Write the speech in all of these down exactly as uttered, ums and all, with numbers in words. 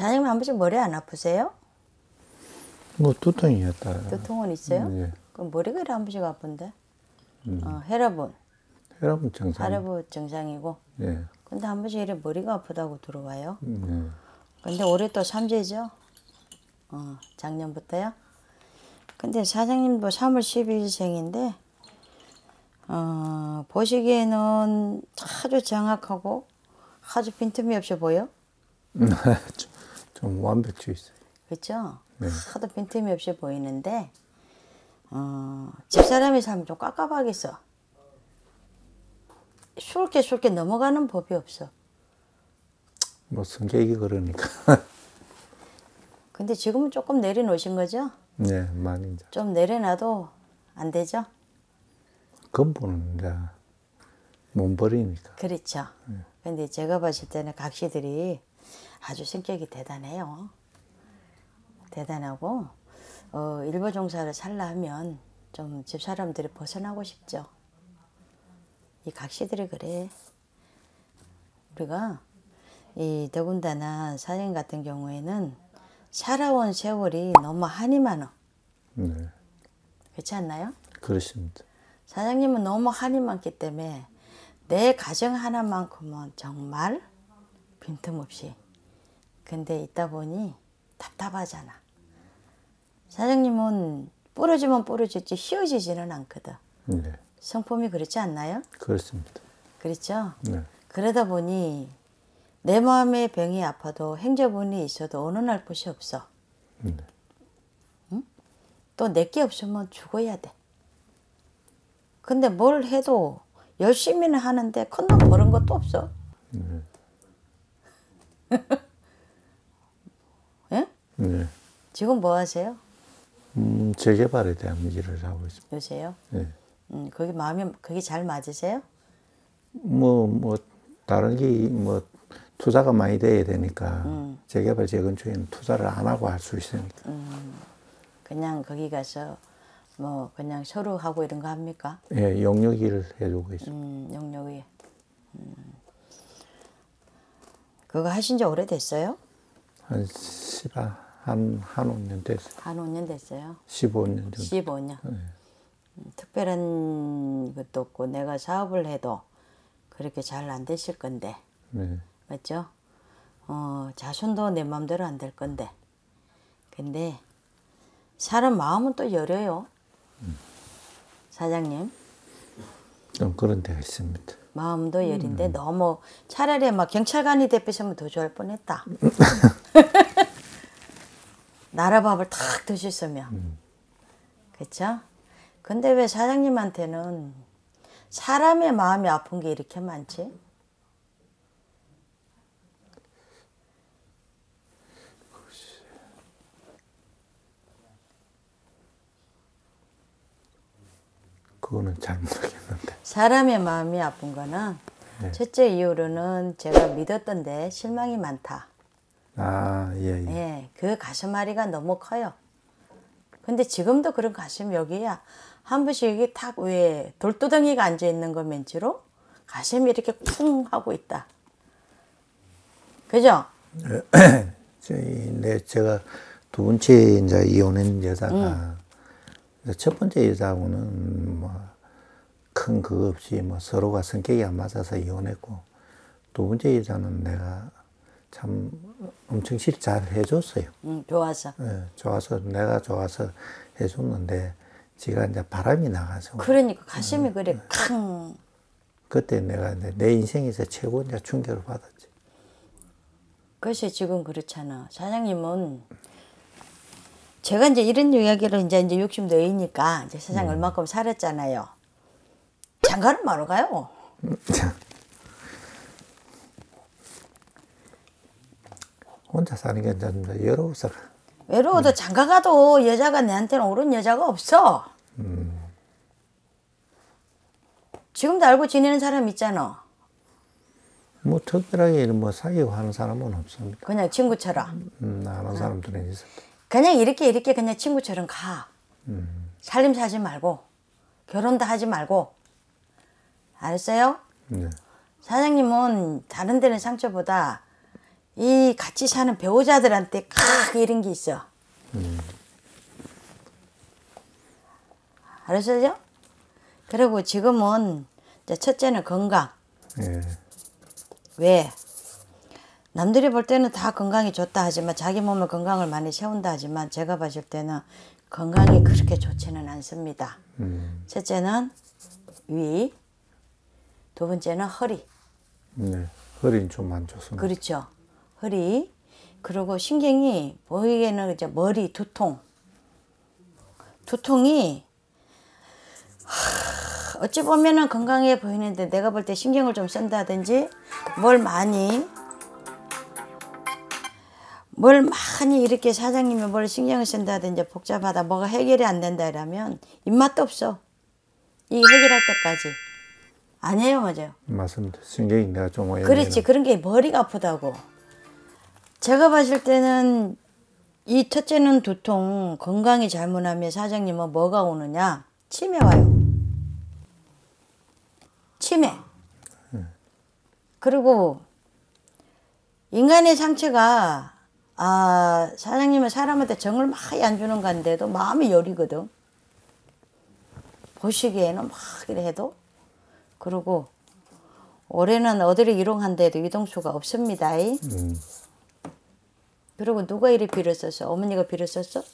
사장님 한 번씩 머리 안 아프세요? 뭐 두통이었다. 두통은 있어요? 예. 그럼 머리가 이렇게 한 번씩 아픈데? 음. 어, 혈압은? 혈압은 정상. 혈압은 정상이고. 예. 근데 한 번씩 이렇게 머리가 아프다고 들어와요. 예. 근데 올해 또 삼재죠? 어, 작년부터요? 근데 사장님도 삼월 십일생인데 어, 보시기에는 아주 정확하고 아주 빈틈이 없이 보여. 좀, 좀 완벽주의 있어요. 그렇죠? 네. 하도 빈틈이 없이 보이는데 어, 집사람이 살면 좀 깝깝하겠어. 술 게 술 게 넘어가는 법이 없어. 뭐 성격이 그러니까. 근데 지금은 조금 내려놓으신 거죠? 네, 많이 이제. 좀 내려놔도 안 되죠? 근본은 이제 못 버리니까. 그렇죠. 네. 근데 제가 봤을 때는 각시들이 아주 성격이 대단해요. 대단하고 어, 일부 종사를 살라 하면 좀 집사람들이 벗어나고 싶죠. 이 각시들이 그래. 우리가 이 더군다나 사장님 같은 경우에는 살아온 세월이 너무 한이 많아. 네. 그렇지 않나요? 그렇습니다. 사장님은 너무 한이 많기 때문에 내 가정 하나만큼은 정말 빈틈없이. 근데 있다 보니 답답하잖아. 사장님은 부러지면 부러지지 휘어지지는 않거든. 네. 성품이 그렇지 않나요? 그렇습니다. 그렇죠? 네. 그러다 보니 내 마음의 병이 아파도 행자분이 있어도 어느 날 곳이 없어. 네. 응? 또 내게 없으면 죽어야 돼. 근데 뭘 해도 열심히는 하는데 큰돈 버는 것도 없어. 네. 예? 네. 지금 뭐 하세요? 음, 재개발에 대한 일을 하고 있습니다. 요새요? 네. 음, 거기 마음이, 그게 잘 맞으세요? 뭐, 뭐, 다른 게, 뭐, 투자가 많이 돼야 되니까, 음. 재개발, 재건축에는 투자를 안 하고 할 수 있으니까. 음, 그냥 거기 가서 뭐 그냥 서로 하고 이런 거 합니까? 예, 용역 일을 해주고 있습니다. 음, 영역이. 음. 그거 하신 지 오래됐어요? 한, 시바, 한, 한 오 년 됐어요. 한 오 년 됐어요? 십오 년 정도. 십오 년. 네. 음, 특별한 것도 없고 내가 사업을 해도 그렇게 잘 안 되실 건데. 네. 맞죠? 어, 자손도 내 마음대로 안 될 건데. 근데 사람 마음은 또 여려요. 음. 사장님. 좀 그런 데가 있습니다. 마음도 여린데 음. 너무 차라리 막 경찰관이 대표시면 더 좋아할 뻔했다. 나라밥을 탁 드셨으면. 음. 그쵸? 근데 왜 사장님한테는 사람의 마음이 아픈 게 이렇게 많지? 그거는 잘 모르겠는데. 사람의 마음이 아픈 거는 네. 첫째 이유로는 제가 믿었던데 실망이 많다. 아, 예, 예. 예, 그 가슴앓이가 너무 커요. 근데 지금도 그런 가슴이 여기야. 한 번씩 여기 탁 위에 돌두덩이가 앉아 있는 거 멘치로 가슴이 이렇게 쿵 하고 있다. 그죠? 네, 제가 두 번째 이제 이혼한 여자가 음. 첫 번째 여자하고는 뭐 큰 그거 없이 뭐 서로가 성격이 안 맞아서 이혼했고 두 번째 여자는 내가 참 엄청 실 잘 해줬어요. 음, 좋아서. 네, 좋아서 내가 좋아서 해줬는데 지가 이제 바람이 나가서. 그러니까 가슴이 음, 그래 캉. 그때 내가 내 인생에서 최고 이제 충격을 받았지. 그래서 지금 그렇잖아. 사장님은 제가 이제 이런 이야기를 이제 이제 육십도 이니까 이제 세상 음. 얼마큼 살았잖아요. 장가를 마러 가요. 혼자 사는 게 이제 외로워서. 외로워도 음. 장가 가도 여자가 내한테는 옳은 여자가 없어. 음. 지금도 알고 지내는 사람 있잖아. 뭐 특별하게 뭐 사귀고 하는 사람은 없습니다. 그냥 친구처럼. 음, 아는 응. 사람들은 있어. 그냥 이렇게 이렇게 그냥 친구처럼 가. 음. 살림 사지 말고 결혼도 하지 말고. 알았어요? 네. 사장님은 다른 데는 상처보다 이 같이 사는 배우자들한테 칵 이런 게 있어. 음. 알았어요? 그리고 지금은 이제 첫째는 건강. 예. 왜? 남들이 볼 때는 다 건강이 좋다 하지만 자기 몸에 건강을 많이 세운다 하지만 제가 봤을 때는 건강이 그렇게 좋지는 않습니다. 음. 첫째는 위, 두 번째는 허리. 네. 허리는 좀 안 좋습니다. 그렇죠. 허리. 그리고 신경이 보이기에는 이제 머리 두통. 두통이 하, 어찌 보면은 건강해 보이는데 내가 볼 때 신경을 좀 쓴다든지 뭘 많이 뭘 많이 이렇게 사장님이 뭘 신경을 쓴다든지 복잡하다 뭐가 해결이 안 된다 이러면 입맛도 없어. 이 해결할 때까지. 아니에요, 맞아요. 맞습니다. 신경이 내가 좀 오해되는. 그렇지. 그런 게 머리가 아프다고. 제가 봤을 때는 이 첫째는 두통, 건강이 잘못하면 사장님은 뭐가 오느냐? 치매 와요. 치매. 그리고 인간의 상처가 아 사장님은 사람한테 정을 많이 안 주는 건데도 마음이 여리거든. 보시기에는 막 이래 해도. 그리고 올해는 어디를 이동한데도 이동수가 없습니다. 음. 그리고 누가 이리 빌어 썼어? 어머니가 빌어 썼어?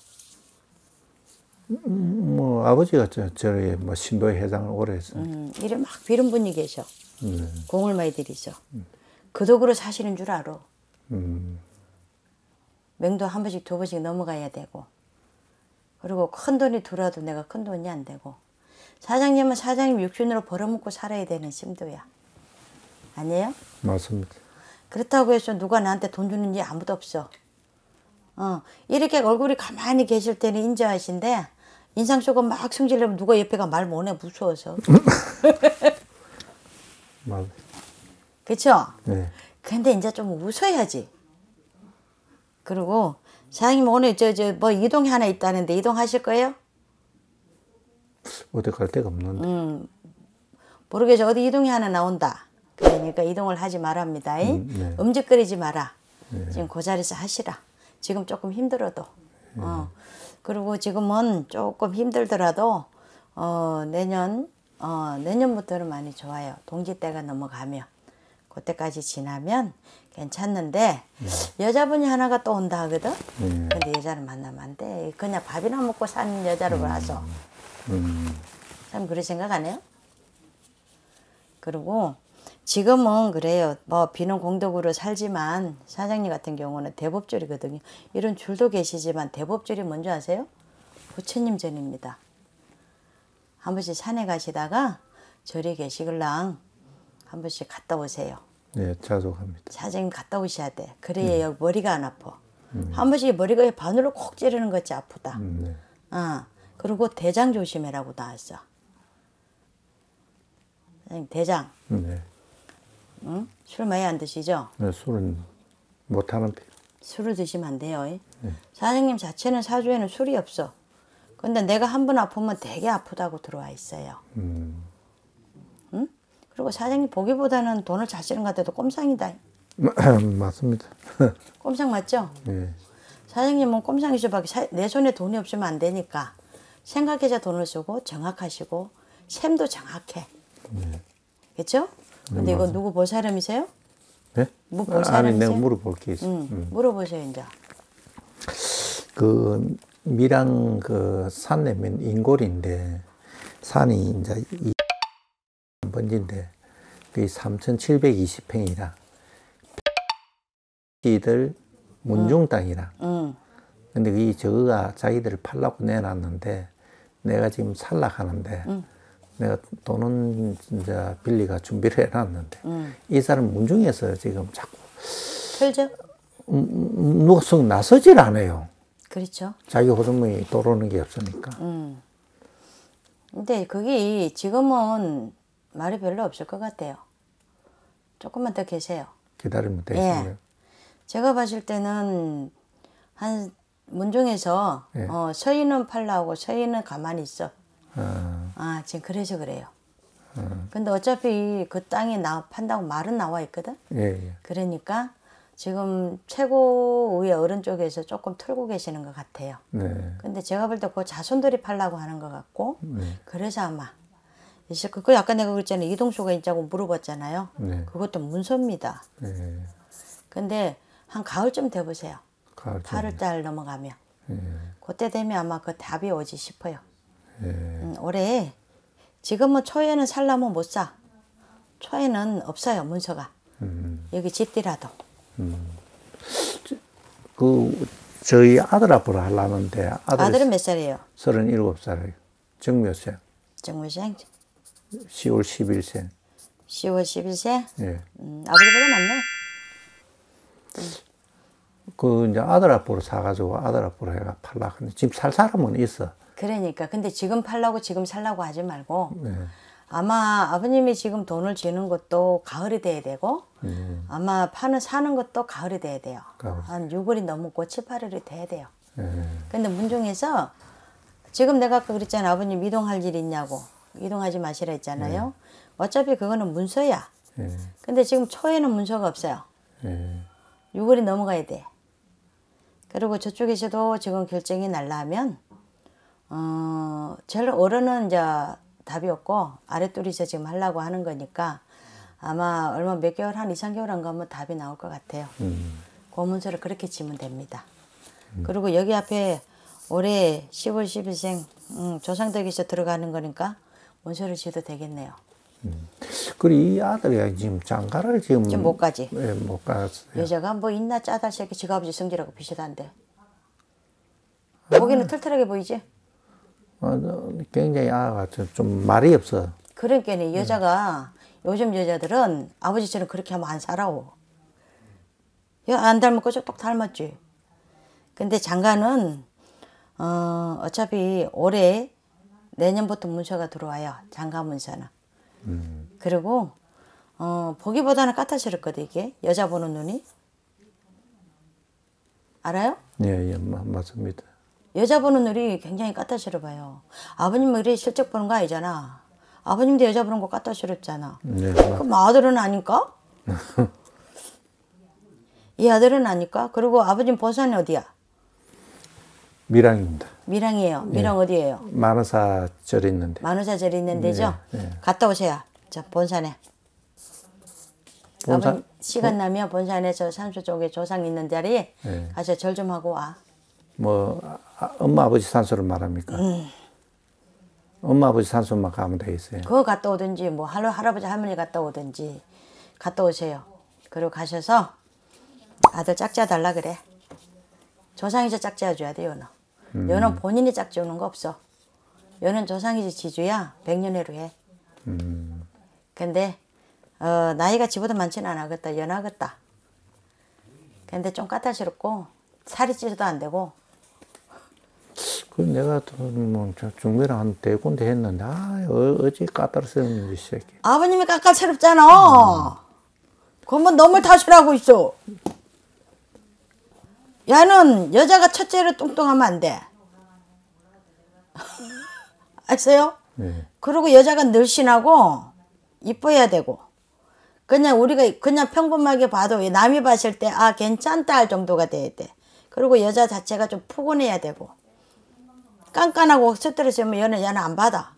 음, 뭐 아버지가 저 저희 뭐 신도회 회장을 오래 했어요. 음, 이래 막 빌은 분이 계셔. 음. 공을 많이 들이셔. 그 덕으로 사시는 줄 알아. 음. 맹도 한 번씩 두 번씩 넘어가야 되고. 그리고 큰 돈이 들어와도 내가 큰 돈이 안 되고. 사장님은 사장님 육신으로 벌어먹고 살아야 되는 심도야. 아니에요? 맞습니다. 그렇다고 해서 누가 나한테 돈 주는지 아무도 없어. 어, 이렇게 얼굴이 가만히 계실 때는 인자하신데 인상 쓰고 막 성질내면 누가 옆에가 말 못해 무서워서. 맞. 그쵸? 네. 근데 이제 좀 웃어야지. 그리고 사장님 오늘 저 저 뭐 이동이 하나 있다는데 이동하실 거예요? 어디 갈 데가 없는데. 음, 모르겠어. 어디 이동이 하나 나온다. 그러니까 이동을 하지 말랍니다. 음, 네. 음직거리지 마라. 네. 지금 그 자리에서 하시라. 지금 조금 힘들어도. 어. 그리고 지금은 조금 힘들더라도 어, 내년 어, 내년부터는 많이 좋아요. 동지 때가 넘어가면 그때까지 지나면 괜찮는데 여자분이 하나가 또 온다 하거든. 네. 근데 여자를 만나면 안 돼. 그냥 밥이나 먹고 사는 여자로 와서. 음. 참 그런 생각 안 해요? 그리고 지금은 그래요. 뭐 비는 공덕으로 살지만 사장님 같은 경우는 대법절이거든요. 이런 줄도 계시지만 대법절이 뭔지 아세요? 부처님 전입니다. 한 번씩 산에 가시다가 절에 계시길랑 한 번씩 갔다 오세요. 네, 자주 갑니다. 사장님 갔다 오셔야 돼. 그래야 음. 머리가 안 아파. 음. 한 번씩 머리가 바늘로 콕 찌르는 것이 아프다. 음, 네. 어. 그리고 대장 조심해라고 나왔어. 사장님 대장. 네. 응? 술 많이 안 드시죠? 네, 술은 못 하는데. 술을 드시면 안 돼요. 네. 사장님 자체는 사주에는 술이 없어. 근데 내가 한 번 아프면 되게 아프다고 들어와 있어요. 음. 응? 그리고 사장님 보기보다는 돈을 잘 쓰는 것 같아도 꼼상이다. 맞습니다. 꼼상 맞죠? 네. 사장님은 꼼상이셔밖에 내 손에 돈이 없으면 안 되니까 생각해서 돈을 쓰고 정확하시고 셈도 정확해. 네. 그렇죠? 근데 네, 이거 맞아요. 누구 볼 사람이세요? 네? 뭐 볼 아니, 사람이세요? 내가 물어볼 게 있어. 응, 음. 물어보세요 이제. 그 밀양 그 산내면 인골인데 산이 이제 이 번지인데 그 삼천칠백이십 평이라 이들 문중 땅이라. 응. 근데 이 저거가 자기들을 팔라고 내놨는데 내가 지금 살락하는데 응. 내가 돈은 진짜 빌리가 준비를 해놨는데 응. 이 사람 문중에서 지금 자꾸 틀죠? 음, 누가 썩 나서질 않아요. 그렇죠. 자기 호르몬이 돌아오는 게 없으니까. 음. 근데 그게 지금은 말이 별로 없을 것 같아요. 조금만 더 계세요. 기다리면 되겠네요. 예. 제가 봤을 때는 한 문중에서 예. 어, 서인은 팔라고 서인은 가만히 있어. 아, 아 지금 그래서 그래요. 근데 어차피 그 땅이 나 판다고 말은 나와 있거든. 예, 예. 그러니까 지금 최고의 어른 쪽에서 조금 틀고 계시는 것 같아요. 네. 근데 제가 볼 때 그 자손들이 팔라고 하는 것 같고, 네. 그래서 아마 있을 거. 그 아까 내가 그랬잖아요. 이동수가 있자고 물어봤잖아요. 네. 그것도 문서입니다. 네. 근데 한 가을쯤 돼보세요. 가을 팔월 달 넘어가면. 네. 그때 되면 아마 그 답이 오지 싶어요. 네. 음, 올해 지금은 초에는 살라면 못 사. 초에는 없어요, 문서가. 음. 여기 짓더라도. 그 저희 아들 앞으로 하려는데 아들이 아들은 몇 살이에요? 서른일곱 살이에요. 정몇생? 정무생? 시월 십일생. 시월 십일생? 예. 음, 아버지보다 낫네. 그 이제 아들 앞으로 사가지고 아들 앞으로 해가 팔라. 근데 지금 살 사람은 있어. 그러니까 근데 지금 팔라고 지금 살라고 하지 말고 네. 아마 아버님이 지금 돈을 주는 것도 가을이 돼야 되고 음. 아마 파는 사는 것도 가을이 돼야 돼요. 가을. 한 유월이 넘고 칠, 팔월이 돼야 돼요. 예. 근데 문중에서 지금 내가 아까 그랬잖아. 아버님 이동할 일 있냐고. 이동하지 마시라 했잖아요. 어차피 그거는 문서야. 예. 근데 지금 초에는 문서가 없어요. 예. 유월이 넘어가야 돼. 그리고 저쪽에서도 지금 결정이 날라면 어, 제일 어른은 이제 답이 없고 아랫둘이서 지금 하려고 하는 거니까 아마 얼마 몇 개월 한 이, 삼 개월 안 가면 답이 나올 것 같아요. 음. 그 문서를 그렇게 치면 됩니다. 음. 그리고 여기 앞에 올해 시월 십일생 음, 조상덕에서 들어가는 거니까 문서를 지어도 되겠네요. 그리고 이 아들이 지금 장가를 지금 지금 못 가지. 예, 못 갔어요. 여자가 뭐 있나 짜다 새끼 지가 아버지 성질하고 비슷한데. 보기는 털털하게 보이지? 어, 굉장히 아가 좀, 좀 말이 없어. 그러니까 이 여자가 요즘 여자들은 아버지처럼 그렇게 하면 안 살아오. 야, 안 닮은 거죠? 똑 닮았지. 근데 장가는 어, 어차피 올해 내년부터 문서가 들어와요. 장가 문서는. 음. 그리고 어, 보기보다는 까탈스럽거든 이게. 여자 보는 눈이. 알아요? 예, 예, 마, 맞습니다. 여자 보는 눈이 굉장히 까탈스러워요. 아버님은 그래 실적 보는 거 아니잖아. 아버님도 여자 보는 거 까탈스럽잖아. 네, 그럼 아들은 아닐까? 이 아들은 아닐까? 그리고 아버님 본산이 어디야? 밀양입니다. 밀양이에요. 밀양 예. 어디예요? 만우사 절 있는데. 만우사절 있는 데죠? 네, 네. 갔다 오세요. 자, 본산에. 본산? 아버님 시간 나면 본산에 저 산수 쪽에 조상 있는 자리에 네. 가서 절 좀 하고 와. 뭐 아, 엄마 아버지 산소를 말합니까? 음. 엄마 아버지 산소만 가면 되겠어요. 그거 갔다 오든지 뭐 할, 할아버지 할머니 갔다 오든지 갔다 오세요. 그리고 가셔서 아들 짝지어 달라 그래. 조상이자 짝지어 줘야 돼 요는. 음. 요는 본인이 짝지어는 거 없어. 요는 조상이지 지주야 백년회로 해. 음. 근데 어, 나이가 지보다 많지는 않았겠다. 연하겠다. 근데 좀 까탈스럽고 살이 찌도 안 되고. 그 내가 뭐 중매랑 한 네 군데 했는데 아 어, 어찌 까다롭었는지 새끼. 아버님이 까깔스럽잖아. 음. 그러면 너무 탓을 있어. 야는 여자가 첫째로 뚱뚱하면 안 돼. 아세요? 네. 그리고 여자가 늘씬하고 이뻐야 되고 그냥 우리가 그냥 평범하게 봐도 남이 봤을 때 아 괜찮다 할 정도가 돼야 돼. 그리고 여자 자체가 좀 푸근해야 되고 깐깐하고 스트레스면 얘는 얘는 안 받아.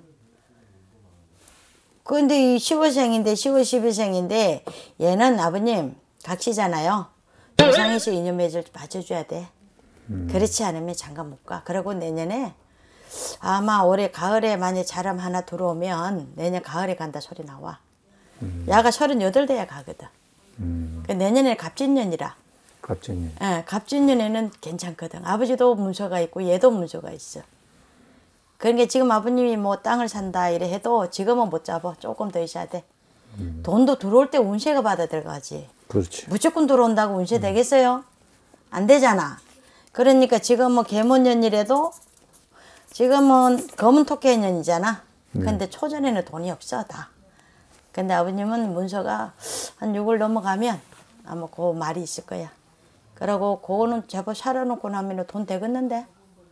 근데 이 시월생인데 시월 십일생인데 얘는 아버님 각시잖아요. 조상에서 이념매를 맞춰줘야 돼. 음. 그렇지 않으면 장가 못 가. 그리고 내년에 아마 올해 가을에 만약 사람 하나 들어오면 내년 가을에 간다 소리 나와. 음. 야가 서른여덟 돼야 가거든. 음. 그 내년에 갑진년이라. 갑진년. 예, 갑진년에는 괜찮거든. 아버지도 문서가 있고 얘도 문서가 있어. 그러니까 지금 아버님이 뭐 땅을 산다 이래 해도 지금은 못 잡아. 조금 더 있어야 돼. 음. 돈도 들어올 때 운세가 받아 들어가지. 그렇지. 무조건 들어온다고 운세 음. 되겠어요? 안 되잖아. 그러니까 지금 뭐 개문년이라도 지금은 검은 토끼년이잖아. 근데 음. 초전에는 돈이 없어 다. 근데 아버님은 문서가 한 육 월 넘어가면 아마 그 말이 있을 거야. 그러고 그거는 제법 살아놓고 나면 돈 되겠는데?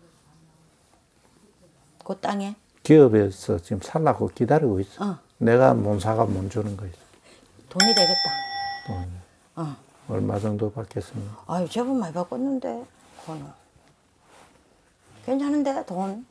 그 땅에. 기업에서 지금 살라고 기다리고 있어. 어. 내가 못 사가 못 주는 거 있어. 돈이 되겠다. 돈. 어. 얼마 정도 받겠습니까? 아유, 제법 많이 바꿨는데, 그거는. 괜찮은데, 돈.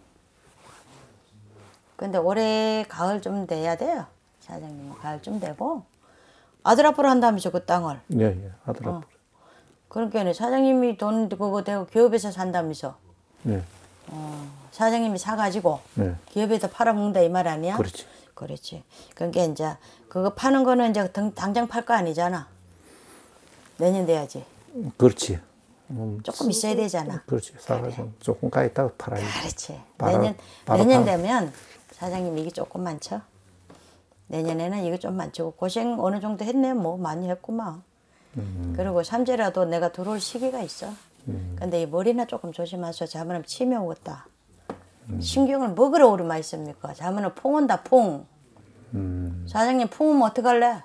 근데 올해 가을쯤 돼야 돼요. 사장님은 가을쯤 되고. 아들 앞으로 한다면서 그 땅을. 예, 예. 아들 앞으로. 어. 그러니까 사장님이 돈 그거 대고 기업에서 산다면서. 네. 어, 사장님이 사가지고 네. 기업에서 팔아먹는다 이 말 아니야? 그렇지. 그렇지. 그러니까 이제 그거 파는 거는 이제 당, 당장 팔 거 아니잖아. 내년 돼야지. 그렇지. 음, 조금 있어야 되잖아. 그렇지. 사가지고 조금 가 있다가 팔아야지. 그렇지. 바로- 내년 바로 내년 팔- 되면 사장님 이게 조금 많죠. 내년에는 이거 좀 많죠. 고생 어느 정도 했네. 뭐 많이 했구만. 음. 그리고 삼재라도 내가 들어올 시기가 있어. 음. 근데 이 머리나 조금 조심하셔. 잘못하면 치매 오겠다. 신경을 먹으러 오르마 있습니까? 잘못하면 풍 온다 풍. 음. 사장님 풍 오면 어떡할래?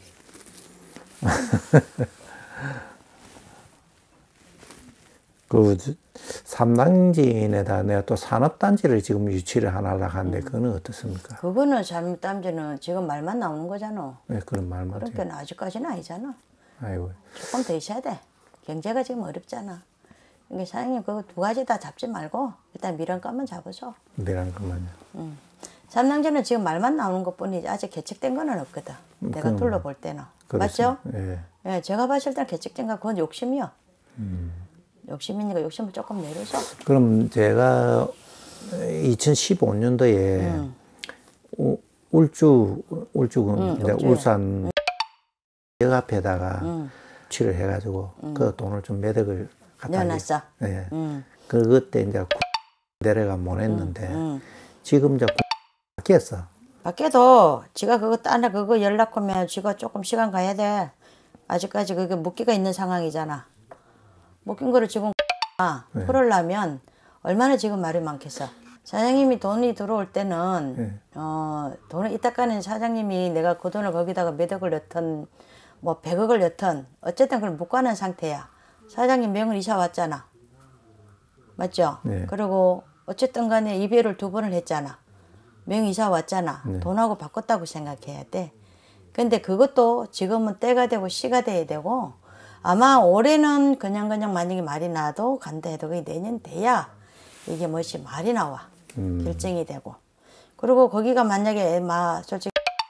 그 삼당진에다 내가 또 산업단지를 지금 유치를 하나 하려고 하는데 그거는 어떻습니까? 그거는 잘못담지는 지금 말만 나오는 거잖아. 네, 그런 말만. 해요. 그러니까 아직까지는 아니잖아. 아이고. 조금 더 있어야 돼. 경제가 지금 어렵잖아. 그러니까 사장님 그거 두 가지 다 잡지 말고 일단 미련감만 잡으셔. 내란 것만요. 응. 삼당제는 지금 말만 나오는 것뿐이지 아직 개척된 거는 없거든. 내가 그럼, 둘러볼 때는. 그렇습니다. 맞죠? 예. 예, 제가 봤을 때는 개척된 거 그건 욕심이요. 음. 욕심이니까 욕심을 조금 내려줘. 그럼 제가 이천십오 년도에 음. 우, 울주, 울주군, 음, 이제 울주에. 울산 역 앞에다가 음. 취를 해가지고 그 돈을 좀 매덕을 갖다 내어놨어. 예. 음. 그 그때 이제 내려가 못 했는데 음. 지금 이제 바뀌었어. 밖에도 지가 그거 따나 그거 연락하면 지가 조금 시간 가야 돼. 아직까지 그게 묶기가 있는 상황이잖아. 묶인 거를 지금 아, 네. 풀으려면 얼마나 지금 말이 많겠어. 사장님이 돈이 들어올 때는 네. 어, 돈을 이따가는 사장님이 내가 그 돈을 거기다가 몇억을 넣든 뭐 백억을 넣든 어쨌든 그걸 묶어놓은 상태야. 사장님 명을 이사 왔잖아. 맞죠? 네. 그리고 어쨌든 간에 이별을 두 번을 했잖아. 명 이사 왔잖아. 네. 돈하고 바꿨다고 생각해야 돼. 근데 그것도 지금은 때가 되고 시가 돼야 되고 아마 올해는 그냥 그냥 만약에 말이 나도 간다 해도 그게 내년 돼야 이게 뭐지 말이 나와. 음. 결정이 되고. 그리고 거기가 만약에 막 솔직히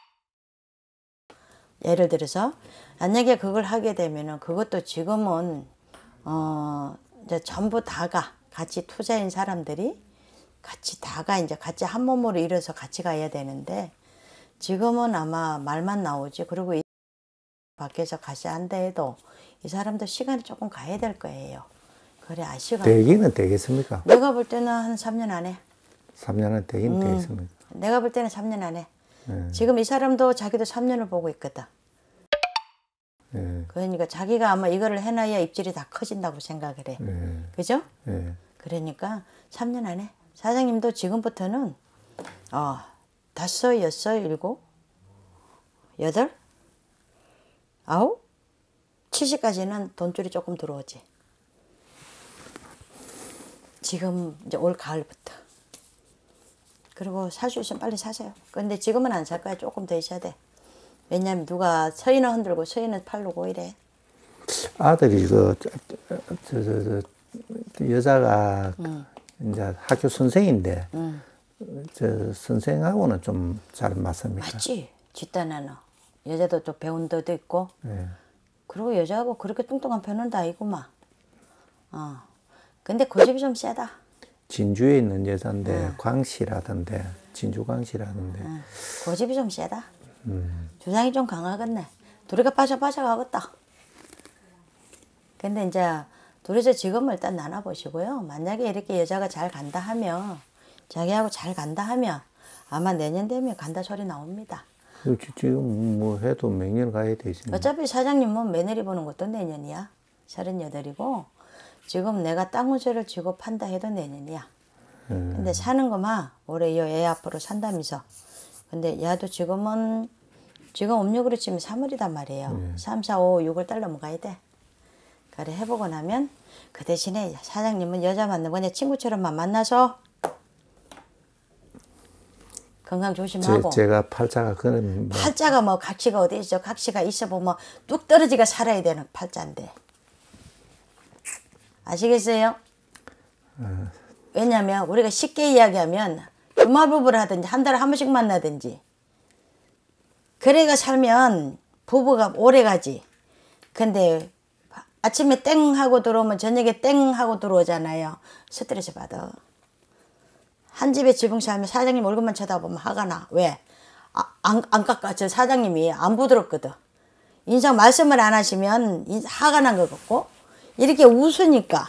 예를 들어서 만약에 그걸 하게 되면은 그것도 지금은 어 이제 전부 다가 같이 투자인 사람들이 같이 다가 이제 같이 한 몸으로 일어서 같이 가야 되는데 지금은 아마 말만 나오지. 그리고 이 밖에서 같이 한다 해도 이 사람도 시간이 조금 가야 될 거예요. 그래 아시가. 되기는 되겠습니까? 내가 볼 때는 한 삼 년 안에. 삼 년은 되기는 음. 되겠습니까? 내가 볼 때는 삼 년 안에. 예. 지금 이 사람도 자기도 삼 년을 보고 있거든. 예. 그러니까 자기가 아마 이거를 해놔야 입질이 다 커진다고 생각을 해. 예. 그죠? 예. 그러니까 삼 년 안에 사장님도 지금부터는 어, 다섯, 여섯, 일곱, 여덟, 아홉, 칠십까지는 돈줄이 조금 들어오지. 지금 이제 올 가을부터. 그리고 살 수 있으면 빨리 사세요. 근데 지금은 안 살 거야. 조금 더 있어야 돼. 왜냐면 누가 서인은 흔들고 서인은 팔르고 이래. 아들이 그, 저, 저, 저, 저 여자가 음. 이제 학교 선생인데, 음. 저 선생하고는 좀 잘 맞습니까? 맞지? 집단하는 여자도 또 배운 데도 있고. 예. 그리고 여자하고 그렇게 뚱뚱한 편은 다 아니구만. 어. 근데 고집이 좀 세다. 진주에 있는 여자인데 광시라던데 진주 광시라던데 응. 고집이 좀 세다. 음. 주장이 좀 강하겠네. 둘이가 빠져 빠져 가겠다. 근데 이제 둘이서 지금을 일단 나눠보시고요. 만약에 이렇게 여자가 잘 간다 하면 자기하고 잘 간다 하면 아마 내년 되면 간다 소리 나옵니다. 그렇지, 지금 뭐 해도 몇 년 가야 되지. 어차피 사장님은 며느리 보는 것도 내년이야. 서른여덟이고 지금 내가 땅 문서를 지고 판다 해도 내년이야. 음. 근데 사는 거만 올해 이 애 앞으로 산다면서. 근데 야도 지금은 지금 음력으로 치면 삼월이단 말이에요. 네. 삼, 사, 오, 육월 달러 넘어가야 돼. 그래 해보고 나면 그 대신에 사장님은 여자 만나고 그냥 친구처럼만 만나서 건강 조심하고. 제, 제가 팔자가 그런 뭐 팔자가 뭐 각시가 어디 있어? 각시가 있어 보면 뚝 떨어지가 살아야 되는 팔자인데. 아시겠어요? 어. 왜냐면 우리가 쉽게 이야기하면 주말부부를 하든지 한 달에 한 번씩 만나든지 그래가 살면 부부가 오래 가지. 근데 아침에 땡 하고 들어오면 저녁에 땡 하고 들어오잖아요. 스트레스 받아. 한 집에 지붕 살면 사장님 얼굴만 쳐다보면 화가 나. 왜? 아, 안, 안 깎아. 저 사장님이 안 부드럽거든. 인상 말씀을 안 하시면 화가 난 것 같고 이렇게 웃으니까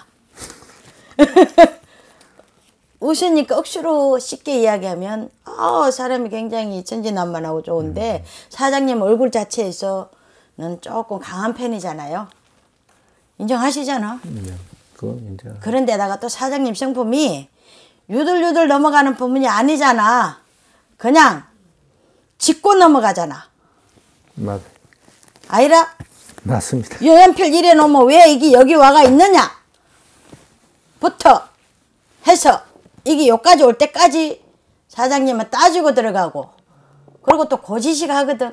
웃으니까 억수로 쉽게 이야기하면 어, 사람이 굉장히 천진난만하고 좋은데 사장님 얼굴 자체에서는 조금 강한 편이잖아요. 인정하시잖아. 네, 그건 이제 그런데다가 또 사장님 성품이 유들유들 넘어가는 부분이 아니잖아. 그냥 짚고 넘어가잖아. 맞 아이라? 맞습니다. 요 연필 이래 놓으면 왜 이게 여기 와가 있느냐? 부터 해서 이게 여기까지 올 때까지 사장님은 따지고 들어가고 그리고 또 고지식 하거든.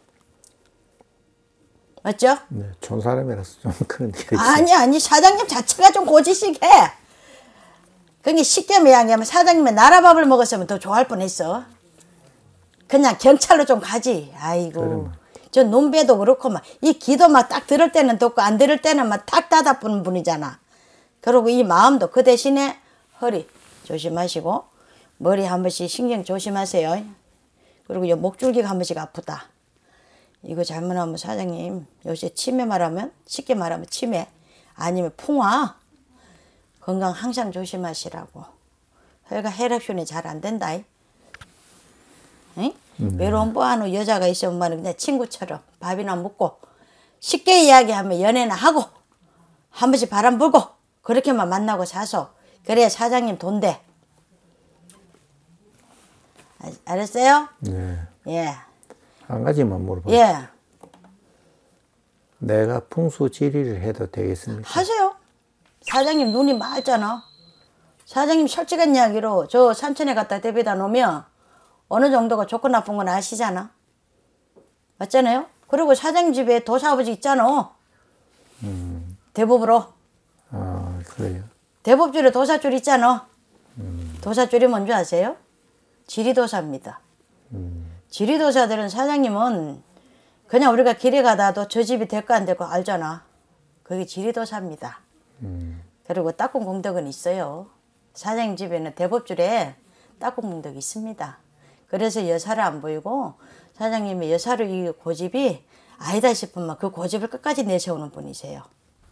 맞죠? 네, 촌 사람이라서 좀 그런 게 있어요. 아니 아니 사장님 자체가 좀 고지식해. 그게 쉽게 이야기하면 사장님이 나라밥을 먹었으면 더 좋아할 뻔했어. 그냥 경찰로 좀 가지. 아이고. 그러면. 저 논배도 그렇고 막 이 기도 막 딱 들을 때는 듣고 안 들을 때는 막 탁 닫아보는 분이잖아. 그리고 이 마음도 그 대신에 허리 조심하시고 머리 한 번씩 신경 조심하세요. 그리고 요 목줄기가 한 번씩 아프다. 이거 잘못하면 사장님 요새 치매 말하면 쉽게 말하면 치매 아니면 풍화 건강 항상 조심하시라고. 혈가 혈액순이 잘 안 된다. 응? 음. 외로운 뽀하는 여자가 있으면 그냥 친구처럼 밥이나 먹고 쉽게 이야기하면 연애나 하고 한 번씩 바람 불고 그렇게만 만나고 사서 그래야 사장님 돈 돼. 알았어요? 네. 예. 한 가지만 물어봐요. 예. 내가 풍수지리를 해도 되겠습니까? 하세요. 사장님 눈이 맑잖아. 사장님 솔직한 이야기로 저 산천에 갖다 대비다 놓으면 어느 정도가 좋고 나쁜 건 아시잖아. 맞잖아요? 그리고 사장님 집에 도사아버지 있잖아. 음. 대법으로. 아, 그래요? 대법줄에 도사줄 있잖아. 음. 도사줄이 뭔지 아세요? 지리도사입니다. 음. 지리도사들은 사장님은 그냥 우리가 길에 가다도 저 집이 될까 안 될까 알잖아. 그게 지리도사입니다. 음. 그리고 딱꿍 공덕은 있어요. 사장님 집에는 대법줄에 딱꿍 공덕이 있습니다. 그래서 여사를 안 보이고 사장님이 여사를 이 고집이 아니다 싶으면 그 고집을 끝까지 내세우는 분이세요.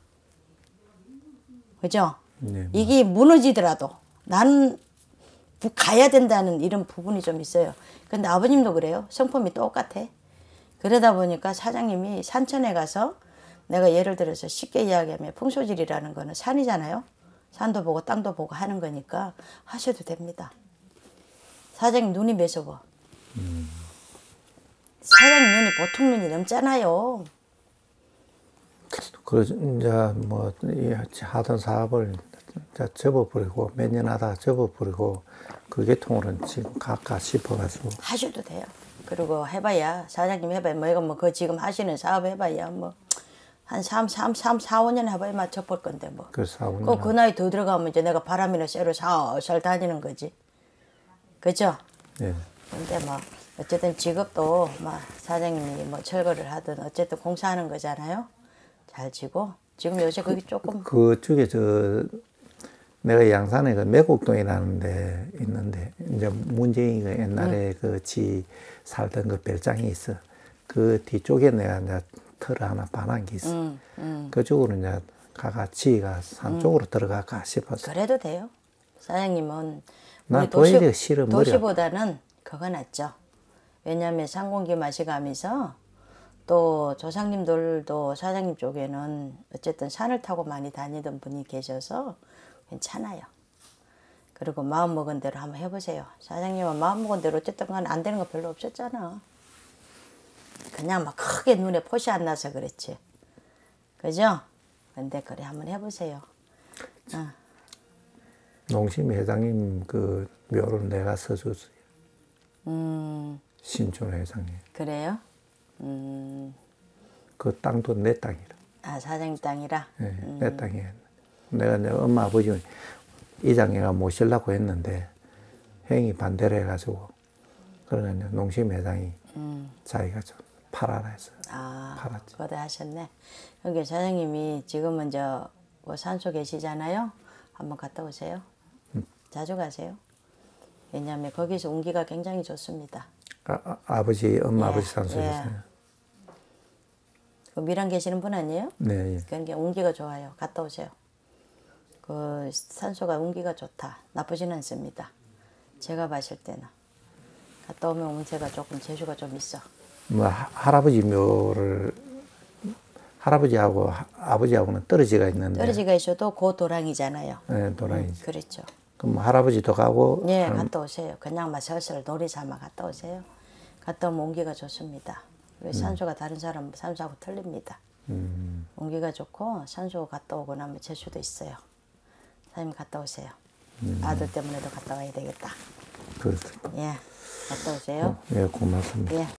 그죠? 네, 이게 무너지더라도 나는 가야 된다는 이런 부분이 좀 있어요. 근데 아버님도 그래요. 성품이 똑같아. 그러다 보니까 사장님이 산천에 가서 내가 예를 들어서 쉽게 이야기하면 풍소질이라는 거는 산이잖아요. 산도 보고 땅도 보고 하는 거니까 하셔도 됩니다. 사장님 눈이 매서워. 음. 사장님 눈이 보통 눈이 넘잖아요. 그 이제 뭐 하던 사업을 접어버리고 몇 년 하다가 접어버리고 그게 통으로는 지금 가까 싶어가지고 하셔도 돼요. 그리고 해봐야 사장님 해봐야 뭐 이거 뭐 그 지금 하시는 사업 해봐야 뭐 한 삼, 삼, 삼, 사, 오 년 해봐야 맞춰볼 건데 뭐. 그 사, 오 년. 그, 그 나이 더 들어가면 이제 내가 바람이나 쇠로 살살 다니는 거지. 그죠? 네. 근데 뭐 어쨌든 직업도 뭐 사장님이 뭐 철거를 하든 어쨌든 공사하는 거잖아요. 잘 지고 지금 요새 거기 조금 그쪽에 저 내가 양산에 그 매곡동이라는 데 있는데 이제 문재인이 옛날에 응. 그 지 살던 그 별장이 있어. 그 뒤쪽에 내가 이제 털을 하나 반한 게 있어. 응, 응. 그쪽으로 이제 가가 지가 산 응. 쪽으로 들어갈까 싶었어. 그래도 돼요. 사장님은 나 도시, 도시, 싫어, 도시보다는 그거 낫죠. 왜냐하면 상공기 맛이 가면서 또 조상님들도 사장님 쪽에는 어쨌든 산을 타고 많이 다니던 분이 계셔서 괜찮아요. 그리고 마음 먹은 대로 한번 해보세요. 사장님은 마음 먹은 대로 어쨌든 간 안 되는 거 별로 없었잖아. 그냥 막 크게 눈에 포시 안 나서 그렇지. 그죠? 근데 그래 한번 해보세요. 어. 농심 회장님 그 묘를 내가 써줬어요. 음, 신촌 회장님. 그래요? 음, 그 땅도 내 땅이라. 아, 사장님 땅이라? 예, 음, 내 땅이에요. 내가 내 엄마 아버지 이장애가 모시려고 했는데 형이 반대를 해가지고 그러니까 농심 회장이 음. 자기가 좀 팔아라 해서 아, 팔았지. 거대하셨네. 여기 사장님이 지금은 저 뭐 산소 계시잖아요. 한번 갔다 오세요. 음. 자주 가세요. 왜냐하면 거기서 운기가 굉장히 좋습니다. 아, 아, 아버지 엄마 예, 아버지 산소에서요. 예. 그 미랑 계시는 분 아니에요? 네. 예. 그러니까 운기가 좋아요. 갔다 오세요. 그 산소가 운기가 좋다. 나쁘지는 않습니다. 제가 봤을 때는 갔다 오면 운세가 조금 재주가 좀 있어. 뭐 하- 할아버지 묘를 할아버지하고 하- 아버지하고는 떨어지가 있는데. 떨어지가 있어도 고 도랑이잖아요. 네, 도랑이지. 그렇죠. 그럼 할아버지도 가고. 예, 할- 갔다 오세요. 그냥 막 슬슬 놀이 삼아 갔다 오세요. 갔다 오면 온기가 좋습니다. 왜 산소가 다른 사람 산소하고 틀립니다. 음, 온기가 좋고 산소 갔다 오고 나면 재수도 있어요. 사장님 갔다 오세요. 아들 때문에도 갔다 와야 되겠다. 그렇습니다. 예, 갔다 오세요. 예, 고맙습니다. 예,